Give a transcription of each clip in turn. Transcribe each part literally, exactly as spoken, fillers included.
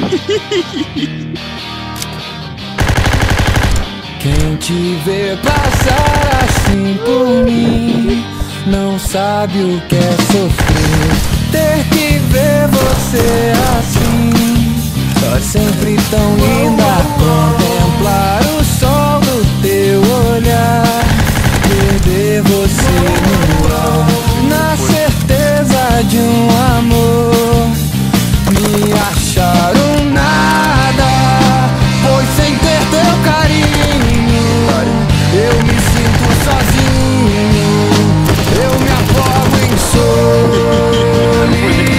Quem te vê passar assim por mim não sabe o que é sofrer. Ter que ver você assim, sempre tão linda. Contemplar o sol do teu olhar, perder você no ar, na certeza de um amor. Me achar um nada, pois sem ter teu carinho eu me sinto sozinho, eu me afogo em solidão.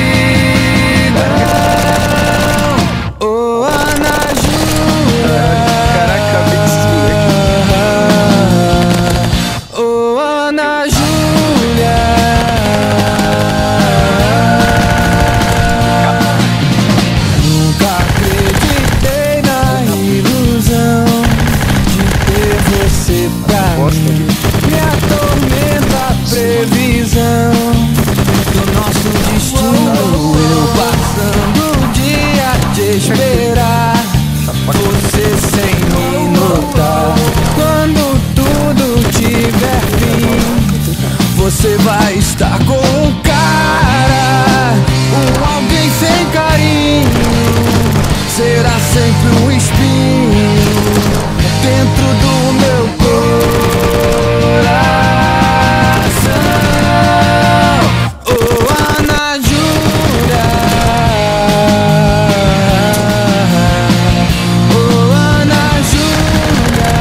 Oh, Ana Júlia, oh, Ana Júlia, nunca acreditei na ilusão de ter você pra mim. Me atormenta a previsão do nosso destino, eu passando o dia de esperar você sem me notar. Quando tudo tiver fim, você vai estar com um cara, um alguém sem carinho. Será sempre um espinho dentro do meu coração. Oh, Ana Júlia, oh, Ana Júlia.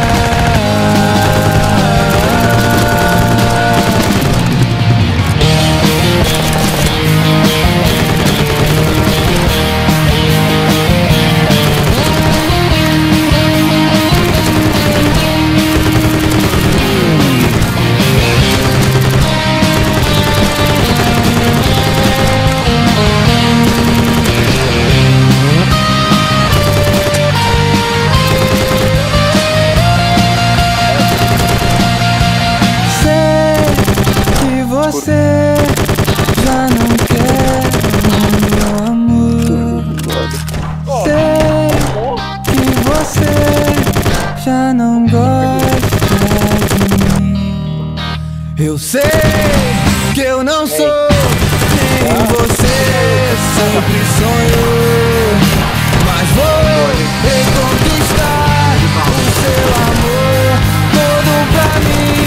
Você já não quer meu amor. Sei que você já não gosta de mim. Eu sei que eu não sou quem você sempre sonhou, mas vou reconquistar o seu amor todo pra mim.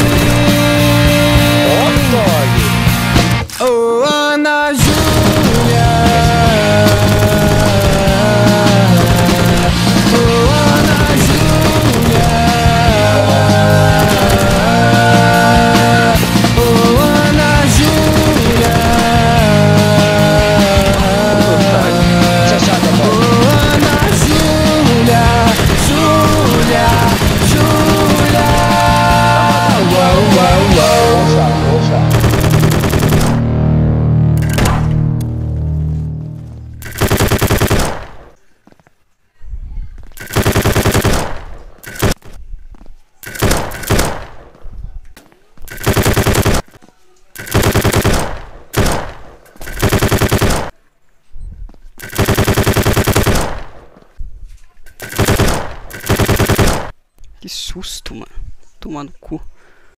Oh, Ana Júlia, oh, Ana Júlia, oh, Ana Júlia, oh, Ana Júlia, Júlia, Júlia. Uau, uau, uau. Que susto, mano. Tomar no cu.